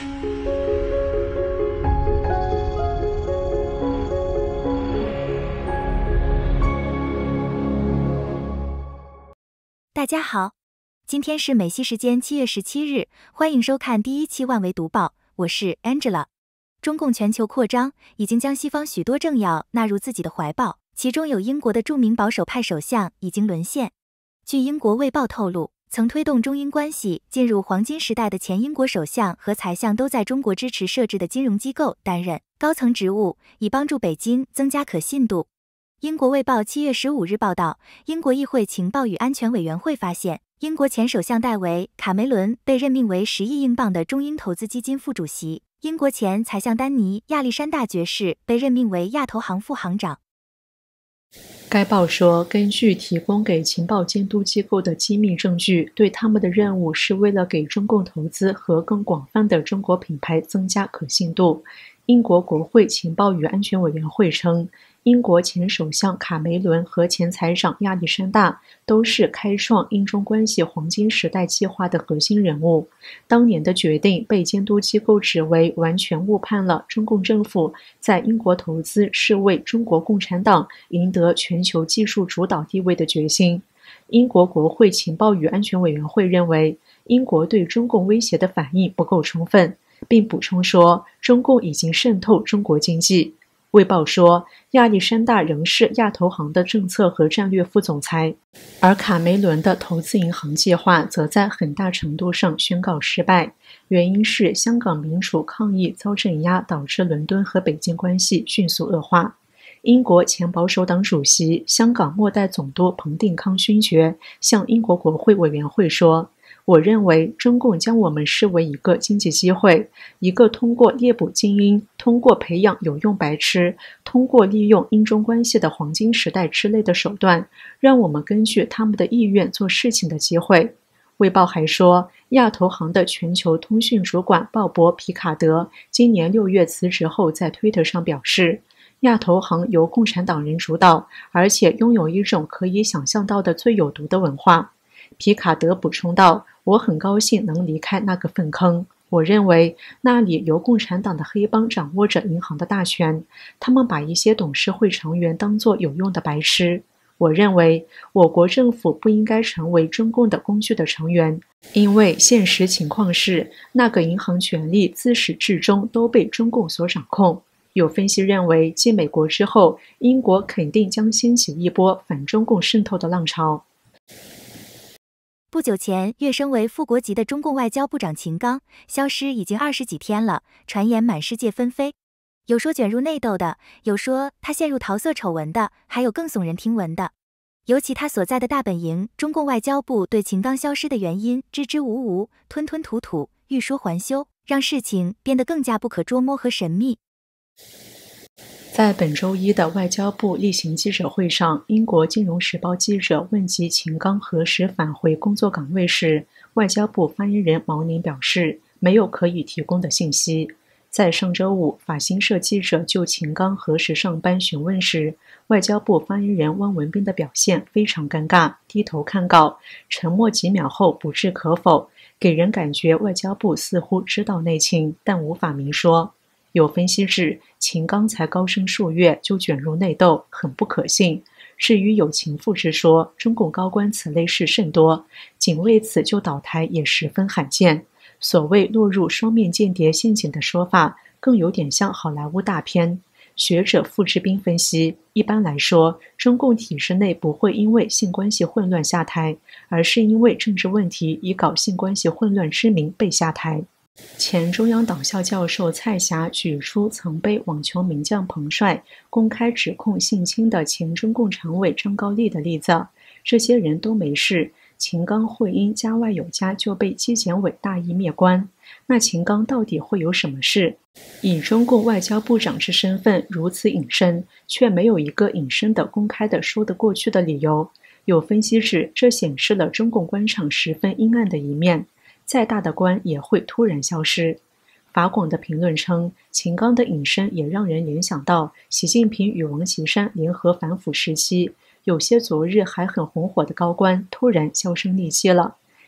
大家好，今天是美西时间7月17日，欢迎收看第一期万维读报，我是 Angela。中共全球扩张已经将西方许多政要纳入自己的怀抱，其中有英国的著名保守派首相已经沦陷。据英国卫报透露，曾推动中英关系进入黄金时代的前英国首相和财相都在中国支持设置的金融机构担任高层职务，以帮助北京增加可信度。英国卫报7月15日报道，英国议会情报与安全委员会发现，英国前首相戴维·卡梅伦被任命为10亿英镑的中英投资基金副主席，英国前财相丹尼·亚历山大爵士被任命为亚投行副行长。 该报说，根据提供给情报监督机构的机密证据，对他们的任务是为了给中共投资和更广泛的中国品牌增加可信度。英国国会情报与安全委员会称，英国前首相卡梅伦和前财长亚历山大都是开创英中关系黄金时代计划的核心人物。当年的决定被监督机构指为完全误判了中共政府在英国投资是为中国共产党赢得全球技术主导地位的决心。英国国会情报与安全委员会认为，英国对中共威胁的反应不够充分，并补充说，中共已经渗透中国经济。卫报说，亚历山大仍是亚投行的政策和战略副总裁，而卡梅伦的投资银行计划则在很大程度上宣告失败，原因是香港民主抗议遭镇压，导致伦敦和北京关系迅速恶化。英国前保守党主席、香港末代总督彭定康勋爵向英国国会委员会说，我认为中共将我们视为一个经济机会，一个通过猎捕精英、通过培养有用白痴、通过利用英中关系的黄金时代之类的手段，让我们根据他们的意愿做事情的机会。卫报还说，亚投行的全球通讯主管鲍勃·皮卡德今年6月辞职后，在推特上表示，亚投行由共产党人主导，而且拥有一种可以想象到的最有毒的文化。皮卡德补充道，我很高兴能离开那个粪坑。我认为那里由共产党的黑帮掌握着银行的大权，他们把一些董事会成员当作有用的白痴。我认为我国政府不应该成为中共的工具的成员，因为现实情况是，那个银行权力自始至终都被中共所掌控。有分析认为，继美国之后，英国肯定将掀起一波反中共渗透的浪潮。 不久前，跃升为副国级的中共外交部长秦刚消失已经20几天了，传言满世界纷飞，有说卷入内斗的，有说他陷入桃色丑闻的，还有更耸人听闻的。尤其他所在的大本营中共外交部对秦刚消失的原因支支吾吾、吞吞吐吐，欲说还休，让事情变得更加不可捉摸和神秘。 在本周一的外交部例行记者会上，英国金融时报记者问及秦刚何时返回工作岗位时，外交部发言人毛宁表示，没有可以提供的信息。在上周五，法新社记者就秦刚何时上班询问时，外交部发言人汪文斌的表现非常尴尬，低头看稿，沉默几秒后不置可否，给人感觉外交部似乎知道内情，但无法明说。有分析指，秦刚才高升数月就卷入内斗，很不可信。至于有情妇之说，中共高官此类事甚多，仅为此就倒台也十分罕见。所谓落入双面间谍陷阱的说法，更有点像好莱坞大片。学者傅志斌分析，一般来说，中共体制内不会因为性关系混乱下台，而是因为政治问题以搞性关系混乱之名被下台。前中央党校教授蔡霞举出曾被网球名将彭帅公开指控性侵的前中共常委张高丽的例子，这些人都没事，秦刚会因家外有家就被纪检委大义灭关，那秦刚到底会有什么事？以中共外交部长之身份如此隐身，却没有一个隐身的公开的说得过去的理由。有分析指，这显示了中共官场十分阴暗的一面，再大的官也会突然消失。法广的评论称，秦刚的隐身也让人联想到习近平与王岐山联合反腐时期，有些昨日还很红火的高官突然销声匿迹了。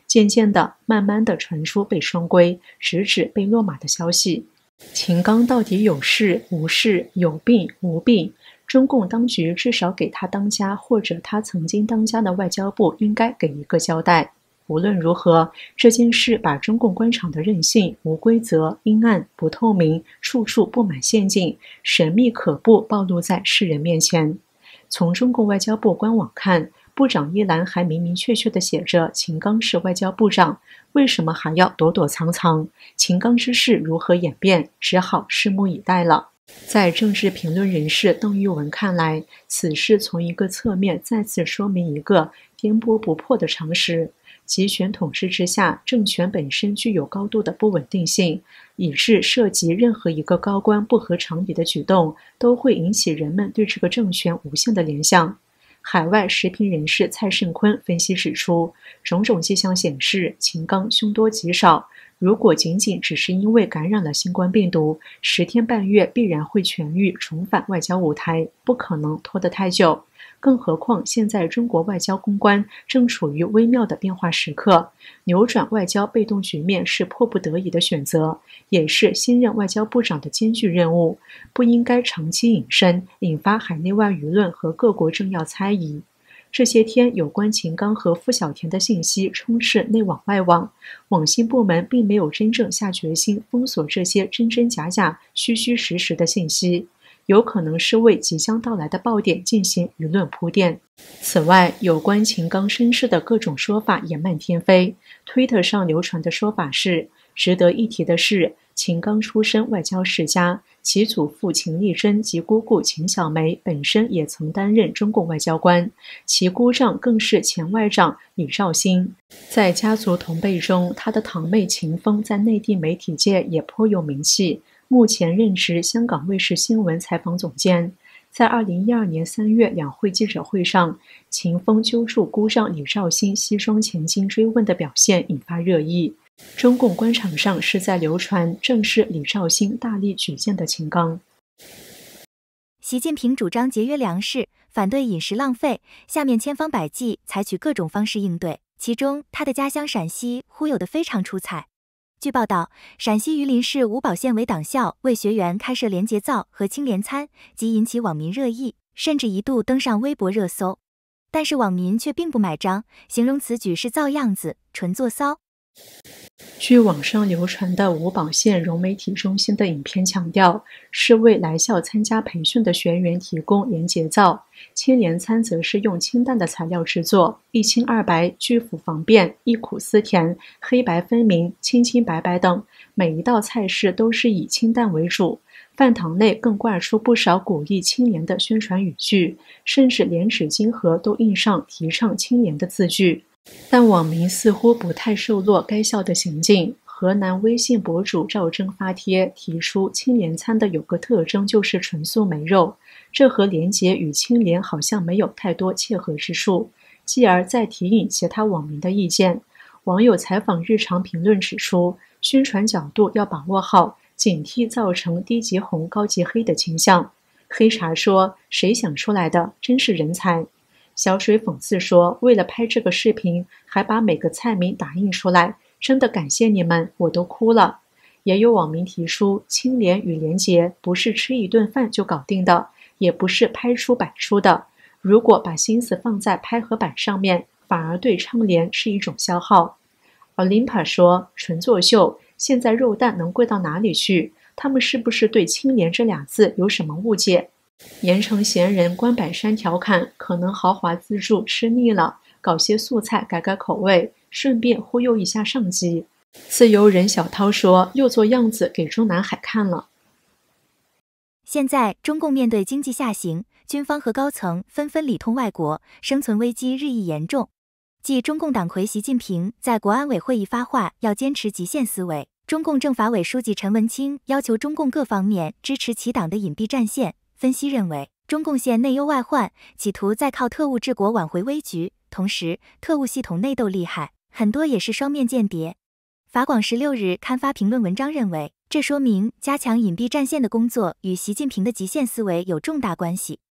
渐渐的、慢慢的传出被双规，直指被落马的消息。秦刚到底有事无事，有病无病？中共当局至少给他当家或者他曾经当家的外交部应该给一个交代。无论如何，这件事把中共官场的任性、无规则、阴暗、不透明、处处布满陷阱、神秘可怖暴露在世人面前。从中共外交部官网看，部长一栏还明明确确地写着秦刚是外交部长，为什么还要躲躲藏藏？秦刚之事如何演变，只好拭目以待了。在政治评论人士邓玉文看来，此事从一个侧面再次说明一个颠簸不破的常识：集权统治之下，政权本身具有高度的不稳定性，以致涉及任何一个高官不合常理的举动，都会引起人们对这个政权无限的联想。海外时评人士蔡胜坤分析指出，种种迹象显示秦刚凶多吉少，如果仅仅只是因为感染了新冠病毒，10天半月必然会痊愈，重返外交舞台，不可能拖得太久。更何况现在中国外交公关正处于微妙的变化时刻，扭转外交被动局面是迫不得已的选择，也是新任外交部长的艰巨任务，不应该长期隐身，引发海内外舆论和各国政要猜疑。这些天，有关秦刚和傅小田的信息充斥内网外网，网信部门并没有真正下决心封锁这些真真假假、虚虚实实的信息，有可能是为即将到来的爆点进行舆论铺垫。此外，有关秦刚身世的各种说法也漫天飞。推特上流传的说法是，值得一提的是，秦刚出身外交世家，其祖父秦丽珍及姑姑秦小梅本身也曾担任中共外交官，其姑丈更是前外长李肇星。在家族同辈中，他的堂妹秦风在内地媒体界也颇有名气，目前任职香港卫视新闻采访总监。在2012年3月两会记者会上，秦风揪住姑丈李肇星西装前襟追问的表现引发热议。中共官场上是在流传正是李肇星大力举荐的秦刚。 习近平主张节约粮食，反对饮食浪费，下面千方百计采取各种方式应对，其中他的家乡陕西忽悠得非常出彩。据报道，陕西榆林市五宝县委党校为学员开设廉洁皂和清廉餐，即引起网民热议，甚至一度登上微博热搜。但是网民却并不买账，形容此举是造样子，纯做骚。 据网上流传的五宝县融媒体中心的影片强调，是为来校参加培训的学员提供廉洁皂，清廉餐则是用清淡的材料制作，一清二白，居腐防变，一苦思甜，黑白分明，清清白白等，每一道菜式都是以清淡为主。饭堂内更挂出不少鼓励清廉的宣传语句，甚至连纸巾盒都印上提倡清廉的字句。但网民似乎不太受落该校的行径。河南微信博主赵征发帖提出，清廉餐的有个特征就是纯素没肉，这和廉洁与清廉好像没有太多切合之处，继而再提引其他网民的意见。网友采访日常评论指出，宣传角度要把握好，警惕造成低级红高级黑的倾向。黑茶说，谁想出来的，真是人才。小水讽刺说，为了拍这个视频，还把每个菜名打印出来，真的感谢你们，我都哭了。也有网民提出，清廉与廉洁不是吃一顿饭就搞定的，也不是拍出摆出的。如果把心思放在拍和摆上面，反而对倡廉是一种消耗。Olympa 说，纯作秀，现在肉蛋能贵到哪里去？他们是不是对清廉这俩字有什么误解？盐城闲人关柏山调侃，可能豪华自助吃腻了，搞些素菜改改口味，顺便忽悠一下上级。自由人小涛说，又做样子给中南海看了。 现在中共面对经济下行，军方和高层纷纷里通外国，生存危机日益严重。继中共党魁习近平在国安委会议发话要坚持极限思维，中共政法委书记陈文清要求中共各方面支持其党的隐蔽战线。分析认为，中共现内忧外患，企图再靠特务治国挽回危局，同时特务系统内斗厉害，很多也是双面间谍。法广16日刊发评论文章认为，这说明加强隐蔽战线的工作与习近平的极限思维有重大关系。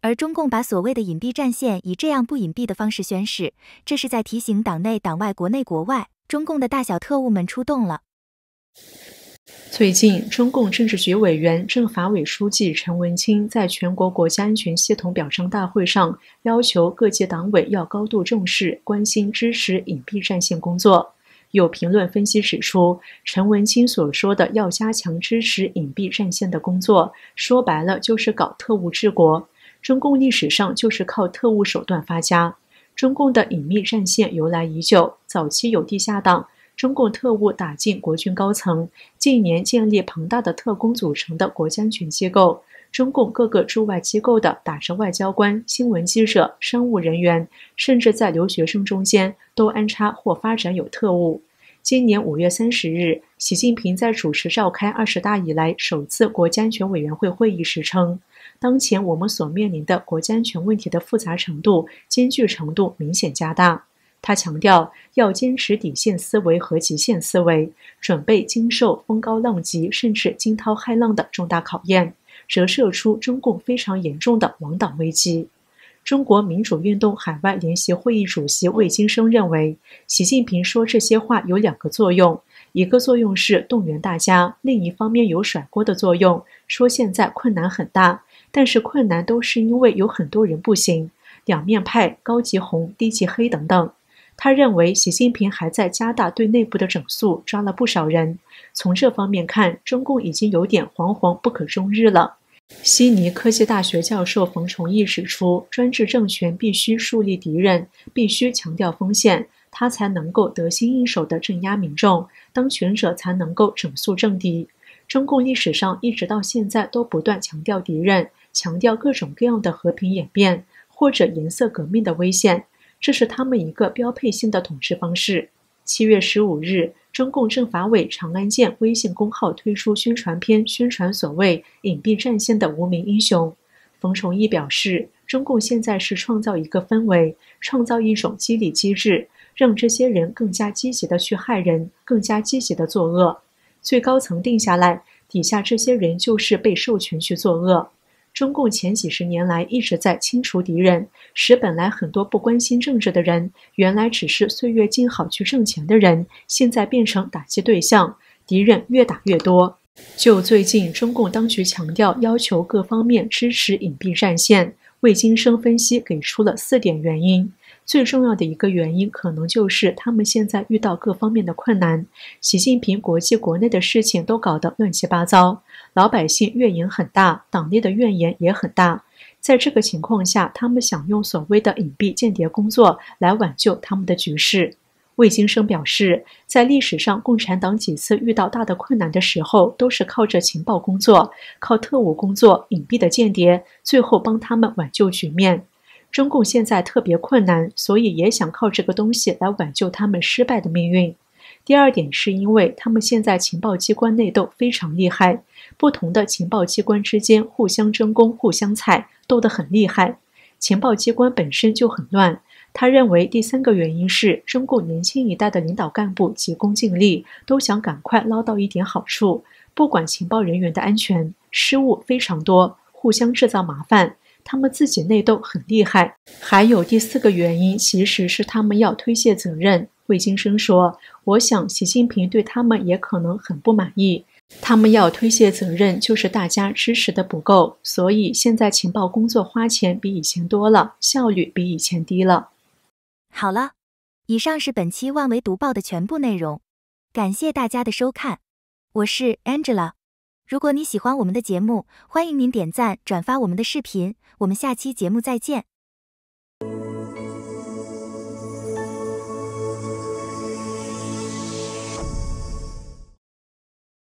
而中共把所谓的隐蔽战线以这样不隐蔽的方式宣示，这是在提醒党内党外国内国外，中共的大小特务们出动了。 最近，中共政治局委员、政法委书记陈文清在全国国家安全系统表彰大会上要求各级党委要高度重视、关心、支持隐蔽战线工作。有评论分析指出，陈文清所说的要加强支持隐蔽战线的工作，说白了就是搞特务治国。中共历史上就是靠特务手段发家。中共的隐秘战线由来已久，早期有地下党。中共特务打进国军高层，近年建立庞大的特工组成的国家安全机构。中共各个驻外机构的打着外交官、新闻记者、商务人员，甚至在留学生中间都安插或发展有特务。今年5月30日，习近平在主持召开20大以来首次国家安全委员会会议时称，当前我们所面临的国家安全问题的复杂程度、艰巨程度明显加大。他强调，要坚持底线思维和极限思维，准备经受风高浪急甚至惊涛骇浪的重大考验，折射出中共非常严重的亡党危机。中国民主运动海外联席会议主席魏京生认为，习近平说这些话有2个作用，一个作用是动员大家，另一方面有甩锅的作用，说现在困难很大，但是困难都是因为有很多人不行，两面派、高级红、低级黑等等。他认为习近平还在加大对内部的整肃，抓了不少人。从这方面看，中共已经有点惶惶不可终日了。悉尼科技大学教授冯崇义指出，专制政权必须树立敌人，必须强调风险，他才能够得心应手地镇压民众，当权者才能够整肃政敌。中共历史上一直到现在都不断强调敌人，强调各种各样的和平演变，或者颜色革命的危险。这是他们一个标配性的统治方式。7月15日，中共政法委长安健微信公号推出宣传片，宣传所谓隐蔽战线的无名英雄。冯崇义表示，中共现在是创造一个氛围，创造一种激励机制，让这些人更加积极地去害人，更加积极地作恶。最高层定下来，底下这些人就是被授权去作恶。中共前几十年来一直在清除敌人，使本来很多不关心政治的人，原来只是岁月静好去挣钱的人，现在变成打击对象，敌人越打越多。就最近中共当局强调要求各方面支持隐蔽战线，魏京生分析给出了4点原因。最重要的一个原因可能就是他们现在遇到各方面的困难，习近平国际国内的事情都搞得乱七八糟，老百姓怨言很大，党内的怨言也很大。在这个情况下，他们想用所谓的隐蔽间谍工作来挽救他们的局势。魏京生表示，在历史上共产党几次遇到大的困难的时候，都是靠着情报工作，靠特务工作、隐蔽的间谍，最后帮他们挽救局面。中共现在特别困难，所以也想靠这个东西来挽救他们失败的命运。第2点是因为他们现在情报机关内斗非常厉害，不同的情报机关之间互相争功、互相踩，斗得很厉害。情报机关本身就很乱。他认为第3个原因是中共年轻一代的领导干部急功近利，都想赶快捞到一点好处，不管情报人员的安全，失误非常多，互相制造麻烦。他们自己内斗很厉害。还有第4个原因，其实是他们要推卸责任。魏京生说，我想习近平对他们也可能很不满意，他们要推卸责任就是大家支持的不够，所以现在情报工作花钱比以前多了，效率比以前低了。 好了，以上是本期万维读报的全部内容，感谢大家的收看，我是 Angela。如果你喜欢我们的节目，欢迎您点赞、转发我们的视频，我们下期节目再见。